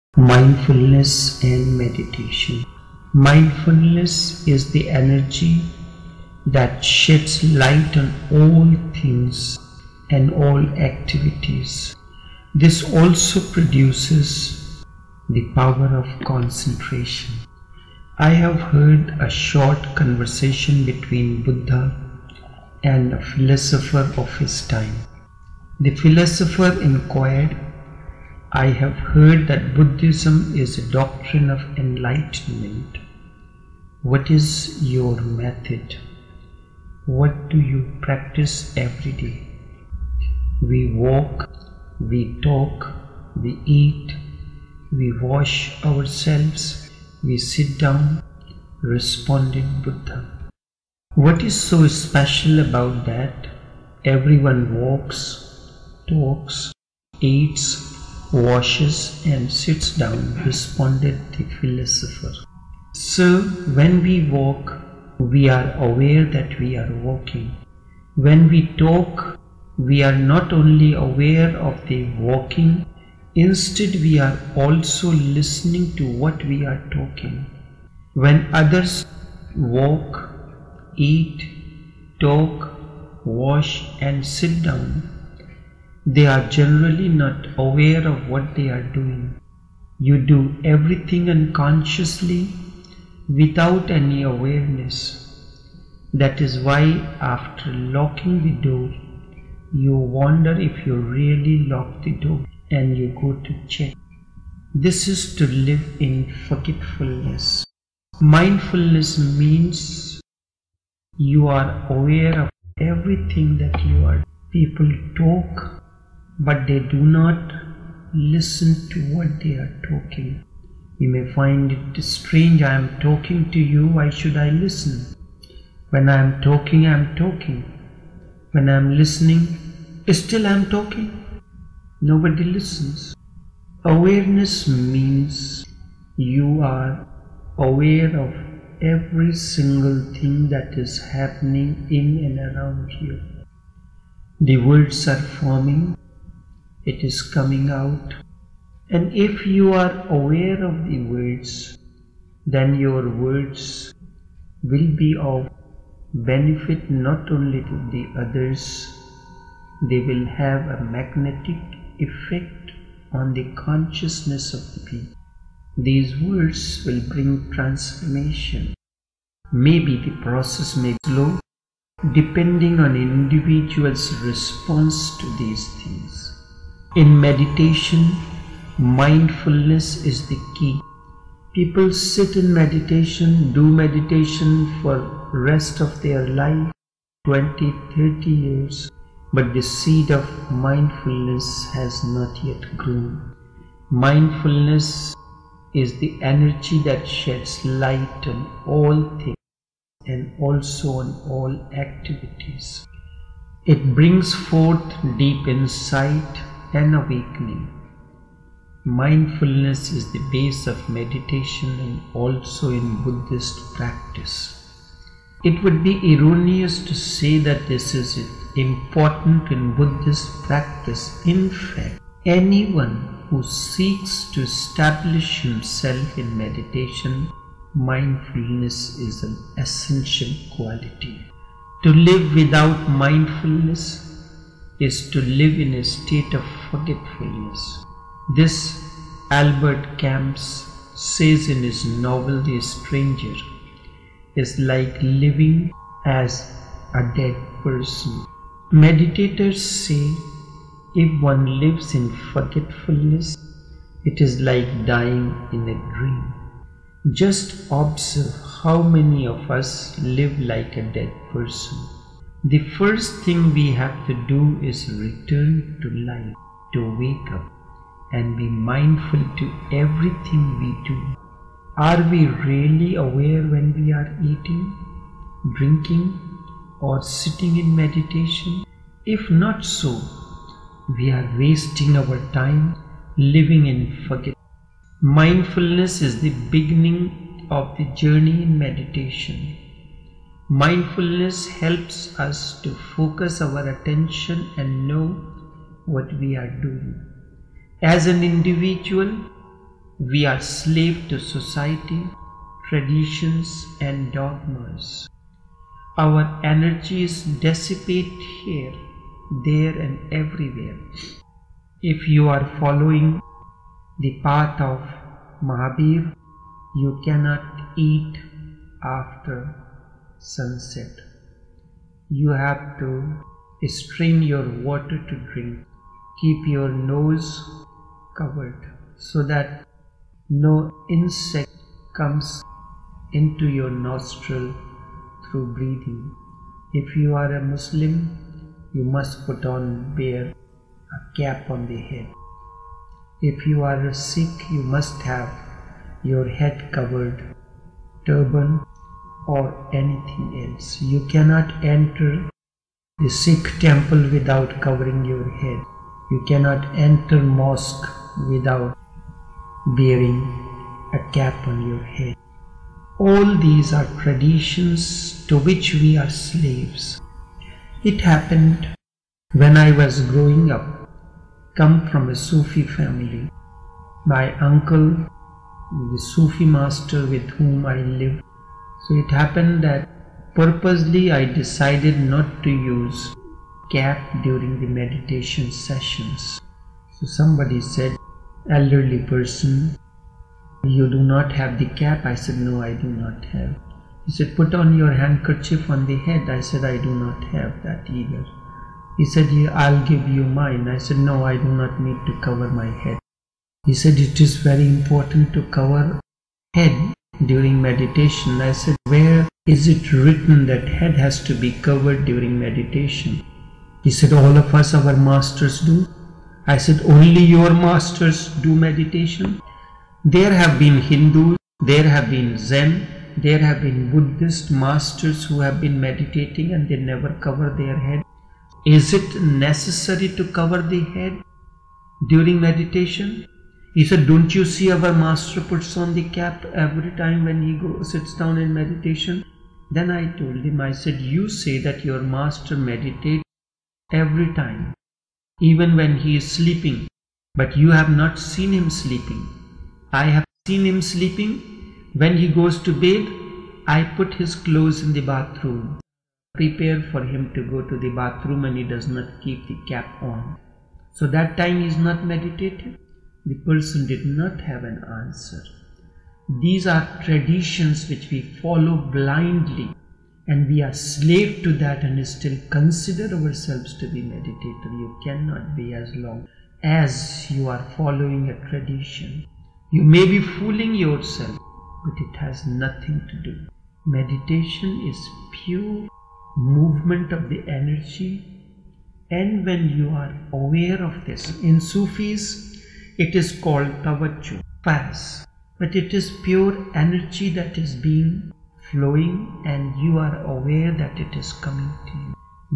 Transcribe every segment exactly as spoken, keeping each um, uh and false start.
Mindfulness and meditation. Mindfulness is the energy that sheds light on all things and all activities. This also produces the power of concentration. I have heard a short conversation between Buddha and a philosopher of his time. The philosopher inquired, "I have heard that Buddhism is a doctrine of enlightenment. What is your method? What do you practice every day?" "We walk, we talk, we eat, we wash ourselves, we sit down," responded Buddha. "What is so special about that? Everyone walks, talks, eats, washes and sits down," responded the philosopher. "So when we walk, we are aware that we are walking. When we talk, we are not only aware of the walking, instead we are also listening to what we are talking. When others walk, eat, talk, wash and sit down, they are generally not aware of what they are doing. You do everything unconsciously without any awareness. That is why after locking the door, you wonder if you really locked the door and you go to check. This is to live in forgetfulness. Mindfulness means you are aware of everything that you are. People talk, but they do not listen to what they are talking. You may find it strange, "I am talking to you, why should I listen? When I am talking, I am talking. When I am listening, still I am talking." Nobody listens. Awareness means you are aware of every single thing that is happening in and around you. The words are forming, it is coming out, and if you are aware of the words, then your words will be of benefit not only to the others, they will have a magnetic effect on the consciousness of the people. These words will bring transformation. Maybe the process may be slow, depending on individual's response to these things. In meditation, mindfulness is the key. People sit in meditation, do meditation for rest of their life, twenty, thirty years, but the seed of mindfulness has not yet grown. Mindfulness is the energy that sheds light on all things and also on all activities. It brings forth deep insight and awakening. Mindfulness is the base of meditation and also in Buddhist practice. It would be erroneous to say that this is important in Buddhist practice. In fact, anyone who seeks to establish himself in meditation, mindfulness is an essential quality. To live without mindfulness is to live in a state of forgetfulness. This Albert Camus says in his novel The Stranger is like living as a dead person. Meditators say if one lives in forgetfulness, it is like dying in a dream. Just observe how many of us live like a dead person. The first thing we have to do is return to life, to wake up and be mindful to everything we do. Are we really aware when we are eating, drinking, or sitting in meditation? If not so, we are wasting our time living in forget. Mindfulness is the beginning of the journey in meditation. Mindfulness helps us to focus our attention and know what we are doing. As an individual, We are slave to society, traditions and dogmas. Our energies dissipate here, there and everywhere. If you are following the path of Mahabir, you cannot eat after sunset. You have to strain your water to drink. Keep your nose covered so that no insect comes into your nostril through breathing. If you are a Muslim, you must put on bear a cap on the head. If you are a Sikh, you must have your head covered, turban or anything else. You cannot enter the Sikh temple without covering your head. You cannot enter mosque without bearing a cap on your head. All these are traditions to which we are slaves. It happened when I was growing up, come from a Sufi family. My uncle, the Sufi master with whom I lived. So it happened that purposely I decided not to use cap during the meditation sessions. So somebody said, elderly person, you do not have the cap? I said, no, I do not have. He said, put on your handkerchief on the head. I said, I do not have that either. He said, yeah, I'll give you mine. I said, no, I do not need to cover my head. He said, it is very important to cover head during meditation. I said, where is it written that head has to be covered during meditation? He said, all of us, our masters do. I said, only your masters do meditation? There have been Hindus, there have been Zen, there have been Buddhist masters who have been meditating and they never cover their head. Is it necessary to cover the head during meditation? He said, don't you see our master puts on the cap every time when he goes, sits down in meditation? Then I told him, I said, you say that your master meditates every time, even when he is sleeping, but you have not seen him sleeping. I have seen him sleeping. When he goes to bed, I put his clothes in the bathroom, prepare for him to go to the bathroom, and he does not keep the cap on. So that time he is not meditative. The person did not have an answer. These are traditions which we follow blindly, and we are slave to that and still consider ourselves to be meditator. You cannot be as long as you are following a tradition. You may be fooling yourself, but it has nothing to do. Meditation is pure movement of the energy, and when you are aware of this, in Sufis it is called tawajjuh, faz, but it is pure energy that is being flowing and you are aware that it is coming to you.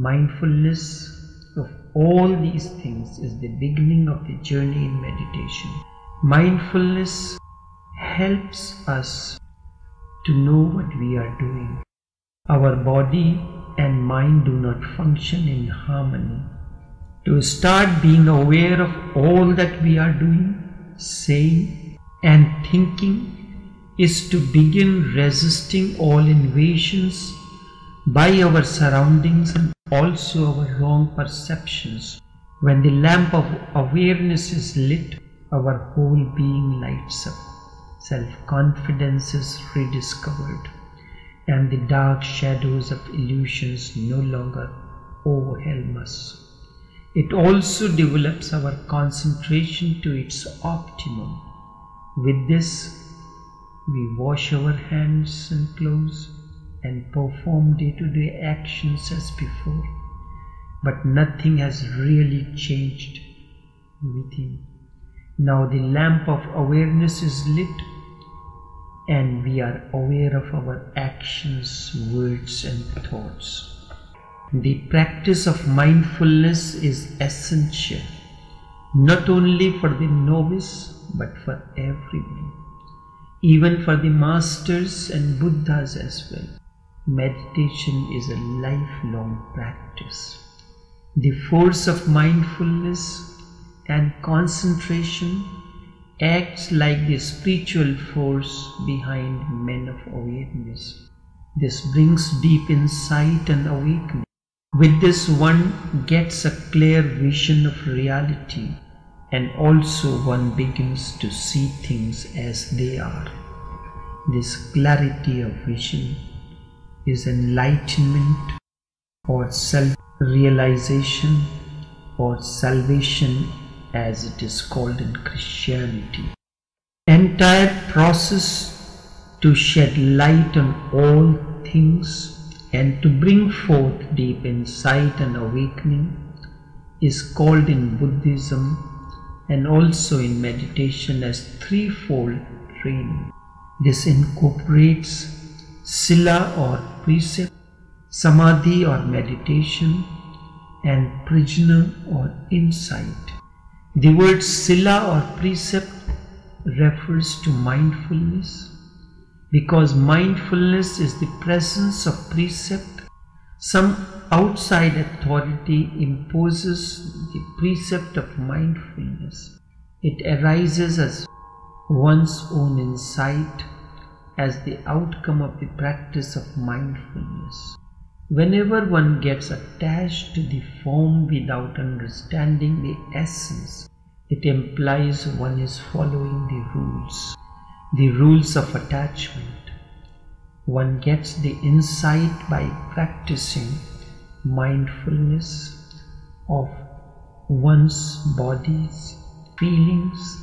Mindfulness of all these things is the beginning of the journey in meditation. Mindfulness helps us to know what we are doing. Our body and mind do not function in harmony. To start being aware of all that we are doing, saying and thinking is to begin resisting all invasions by our surroundings and also our wrong perceptions. When the lamp of awareness is lit, our whole being lights up. Self-confidence is rediscovered, and the dark shadows of illusions no longer overwhelm us. It also develops our concentration to its optimum. With this, we wash our hands and clothes and perform day-to-day actions as before, but nothing has really changed within. Now the lamp of awareness is lit, and we are aware of our actions, words and thoughts. The practice of mindfulness is essential, not only for the novice, but for everyone, even for the masters and Buddhas as well. Meditation is a lifelong practice. The force of mindfulness and concentration acts like the spiritual force behind men of awareness. This brings deep insight and awakening. With this, one gets a clear vision of reality, and also one begins to see things as they are. This clarity of vision is enlightenment or self-realization or salvation, as it is called in Christianity. Entire process to shed light on all things and to bring forth deep insight and awakening is called in Buddhism and also in meditation as threefold training. This incorporates sila or precept, samadhi or meditation, and prajna or insight. The word sila or precept refers to mindfulness, because mindfulness is the presence of precept. Some outside authority imposes the precept of mindfulness. It arises as one's own insight as the outcome of the practice of mindfulness. Whenever one gets attached to the form without understanding the essence, it implies one is following the rules, the rules of attachment. One gets the insight by practicing mindfulness of one's body's feelings,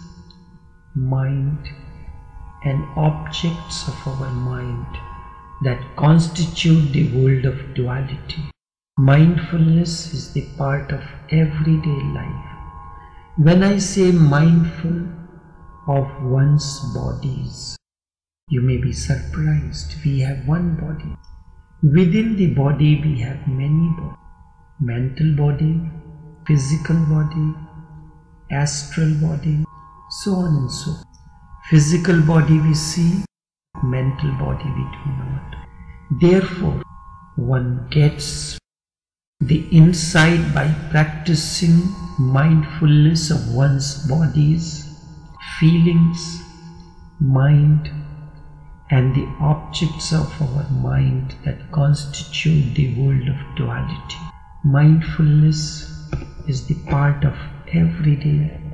mind, and objects of our mind that constitute the world of duality. Mindfulness is the part of everyday life. When I say mindful of one's bodies, you may be surprised. We have one body. Within the body we have many bodies. Mental body, physical body, astral body, so on and so on. Physical body we see, mental body we do not. Therefore, one gets the insight by practicing mindfulness of one's body's feelings, mind, and the objects of our mind that constitute the world of duality. Mindfulness is the part of everyday